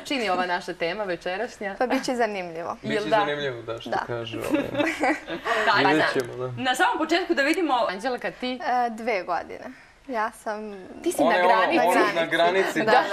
čini ova naša tema večerašnja? Pa bit će zanimljivo. Biće zanimljivo, da, što kaže. Vidjet ćemo, da. Na samom početku da vidimo... Anđelka, ti? 2 godine. Ja sam... Ti si na granici. Na granici. Da.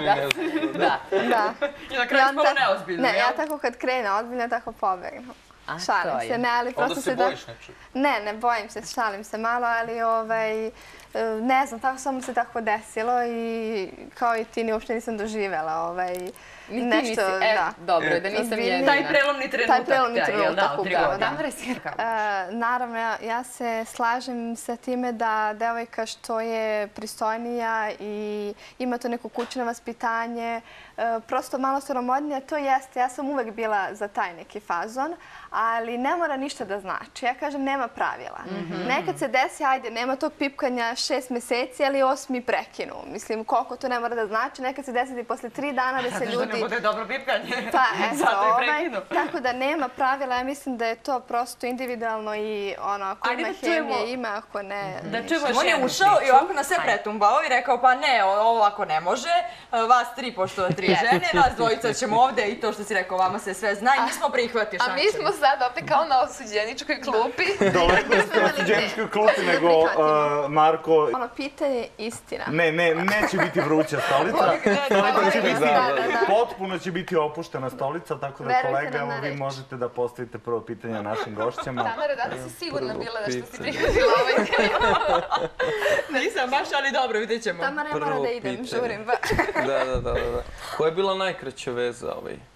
I na kraju spalo neozbiljno, Ne, ja tako kad krene ozbiljno, tako pobegnu. Šalim se, ne, ali prosto se... Onda se bojiš nečeg? Ne bojem se, šalim se malo, ali ne znam, tako samo se tako desilo i kao i ti ni uopšte nisam doživjela nešto, da. Dobro, da nisam jedina. Taj prelomni trenutak upravo, da. Naravno, ja se slažem sa time da devojka što je pristojnija i ima to neko kućno vaspitanje, prosto malo staromodnija, to jeste. Ja sam uvek bila za taj neki fazon, ali ne mora ništa da znači. Ja kažem, nema pravila. Nekad se desi, ajde, nema tog pipkanja 6 meseci, ali 8 prekinu. Mislim, koliko to ne mora da znači. Nekad se desi i posle 3 dana da se ljudi... Da ne bude dobro pipkanje. Pa, eto, tako da nema pravila. Ja mislim da je to prosto individualno i ako ima hemije, ima, ako ne... Da čujemo, on je ušao i ovako na sve pretumbao i rekao, pa ne, ovo ako ne može, vas 3, pošto 3 žene, nas dvojica ćemo ovde i to što si rekao, vama se sve zna i mi smo prihvatili. A mi smo sad opet kao na osuđeničkoj klupi. Daleko ste osuđeničkoj klupi nego Marko... Ono pitanje istina. Ne, neće biti vruća stolica. Stolica će biti, potpuno će biti opuštena stolica, tako da kolega, evo vi možete da postavite prvo pitanje našim gošćama. Tamara, da si sigurna bila da što si prihvatila ovaj dio? Nisam baš, ali dobro, vidjet ćemo. Tamara, ja moram da idem, žurim. Da. Koja je bila najkraća veza?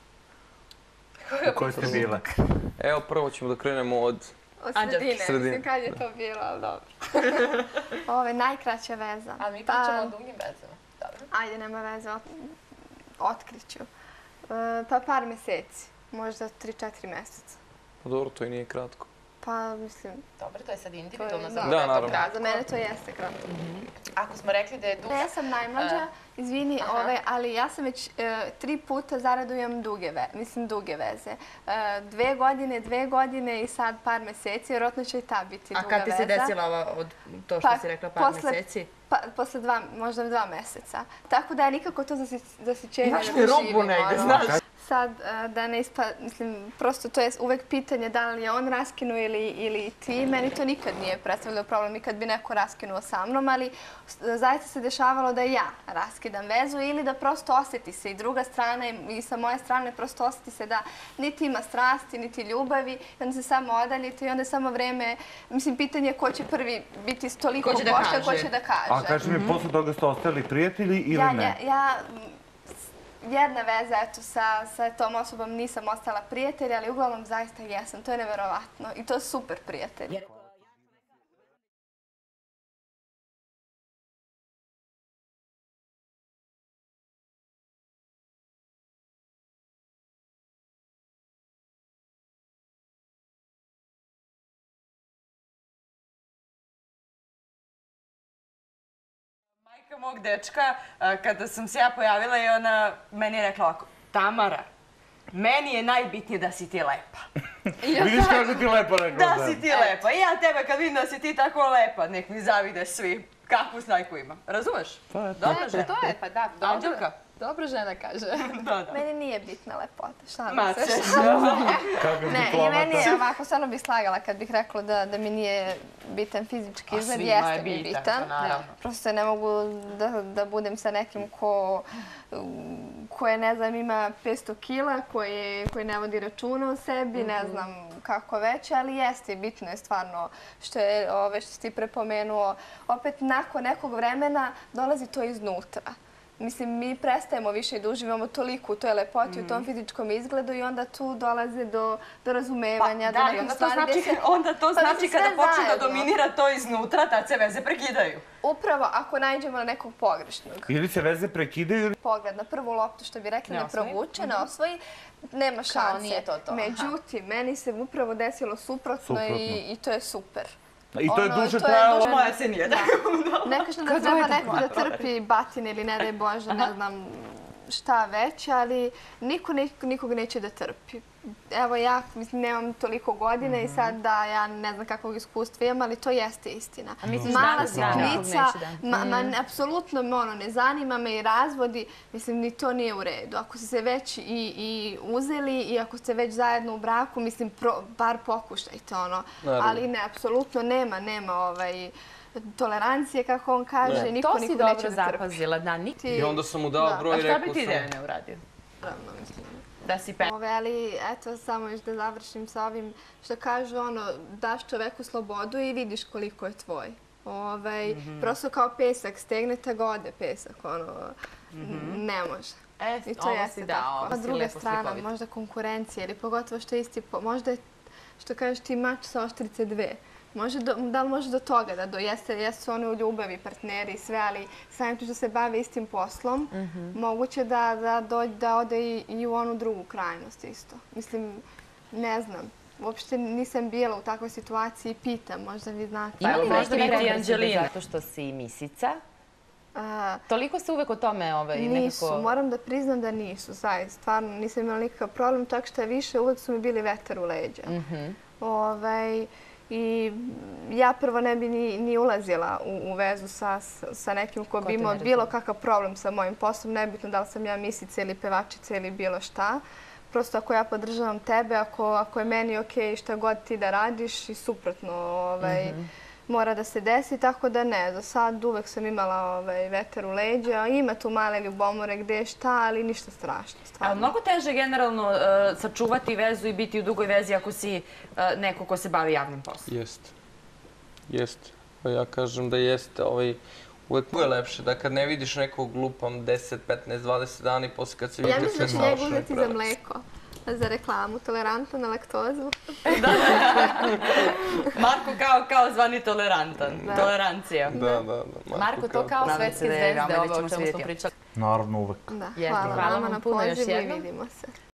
U kojoj ste bile? Evo, prvo ćemo da krenemo od sredine. Mislim, kad je to bilo, ali dobro. Ovo je najkraća veza. Ali mi pričamo o dugim vezama. Ajde, nema veze, otkriću. Pa par meseci, možda 3-4 meseca. Pa dobro, to i nije kratko. Pa, mislim... Dobro, to je sad individualno. Da, naravno. Za mene to jeste kratko. Ako smo rekli da je dugo... Ja sam najmlađa, izvini, ali ja sam već 3 puta zaradujem duge veze. 2 godine i sad par meseci, vjerojatno će i ta biti duga veza. A kad ti se desila to što si rekla par meseci? Posle možda 2 meseca. Tako da je nikako to zasićenje ne doživim. Imaš mi rubu negde, znaš. Sad, da ne mislim, prosto to je uvek pitanje da li je on raskinuo ili ti. Meni to nikad nije predstavljalo problem i kad bi neko raskinuo sa mnom, ali zaista se dešavalo da ja raskidam vezu ili da prosto osjeti se i druga strana i sa moje strane prosto osjeti se da niti ima strasti, niti ljubavi, i onda se samo odaljite i onda je samo vreme, mislim, pitanje ko će prvi biti toliko pošten, ko će da kaže. A kaži mi, posle toga ste ostali prijatelji ili ne? Jedna veza, eto, sa tom osobom nisam ostala prijatelja, ali uglavnom zaista jesam. To je neverovatno i to je super prijatelj. Majka mog dečka, kada sam se ja pojavila i ona meni je rekla ovako, Tamara, meni je najbitnije da si ti lepa. Vidiš kako ti lepa rekla? Da si ti lepa. I ja tebe kad vidim da si ti tako lepa, nek mi zavide svi. Kakvu snajku ima. Razumeš? Dobra žena. To je, pa da. Anđelka? Dobro žena kaže. Meni nije bitna lepota, šta Ma, mi se. Ne, i meni je ovako, stvarno bih slagala kad bih rekla da mi nije bitan fizički izgled, jeste mi bitan. Prosto ne mogu da budem sa nekim koje, ne znam, ima 500 kila, koji ne vodi računa o sebi, ne znam kako već, ali jeste, bitno je stvarno što si ti prepomenuo. Opet, nakon nekog vremena dolazi to iznutra. Mislim, mi prestajemo više i da uživamo toliko u toj lepoti, u tom fizičkom izgledu i onda tu dolaze do razumevanja. Da, onda to znači kada počne da dominira to iznutra, tad se veze prekidaju. Upravo ako nađemo na nekog pogrešnog. Ili se veze prekidaju ili... Pogled na prvu loptu, što bi rekli, ne provuče, ne osvoji, nema šanse. Međutim, meni se upravo desilo suprotno i to je super. I to je duže trajalo? Moja se nije. Ne kažem da treba neko da trpi batine ili ne daj Bože, ne znam šta već, ali niko nikoga neće da trpi. evo ja nemam toliko godina i sad da ja ne znam kakvog iskustva imam, ali to jeste istina. Mala sitnica, apsolutno ne zanima me i razvodi, mislim ni to nije u redu. Ako ste se već i uzeli i ako ste već zajedno u braku, mislim bar pokušajte ali ne, apsolutno nema tolerancije, kako on kaže, niko neće da trpi. To si dobro zapazila, da. I onda sam mu dao broj i rekao sam... A šta bi ti Dejane uradio? Naravno, mislim. Da si pe... Ali, eto, samo još da završim sa ovim što kažu, daš čoveku slobodu i vidiš koliko je tvoj. Prosto kao pesak, stegnete ga, ode pesak, ne može. I to jeste tako. A druga strana, možda konkurencija ili pogotovo što je isti, možda je, što kažeš ti, mač sa oštrice dve. Da li može do toga da jesu oni u ljubavi, partneri i sve, ali samim što se bave istim poslom, moguće da ode i u onu drugu krajnost isto. Mislim, ne znam. Uopšte nisam bila u takvoj situaciji i pitam, možda vi znate. Ima li možda biti Anđelina? Zato što si misica? Toliko se uvek o tome nekako... Nisu, moram da priznam da nisu, zaista. Stvarno nisam imala nikakav problem, čak što je više, uvek su mi bili vetar u leđa. I ja prvo ne bi ni ulazila u vezu sa nekim ko bi imao bilo kakav problem sa mojim poslom. Nebitno da li sam ja misica ili pevačica ili bilo šta. Prosto ako ja podržavam tebe, ako je meni okej šta god ti da radiš i suprotno mora da se desi. Tako da ne, za sad uvek sam imala vetar u leđa. Ima tu male ljubomore gde je šta, ali ništa strašno. A mnogo teže generalno sačuvati vezu i biti u dugoj vezi ako si neko ko se bavi javnim poslom? Jeste. Ja kažem da jeste. Uvijek je lepše da kad ne vidiš nekog glupam 10, 15, 20 dana i posle kad se vidite sve malo što je uzeti za mleko. Za reklamu, tolerantan na laktozu. Marko kao zvani tolerantan. Tolerancija. Da. Marko, to kao svetske zvezde, ovo o čemu smo pričali. Naravno, uvek. Hvala vam na pozivu i vidimo se.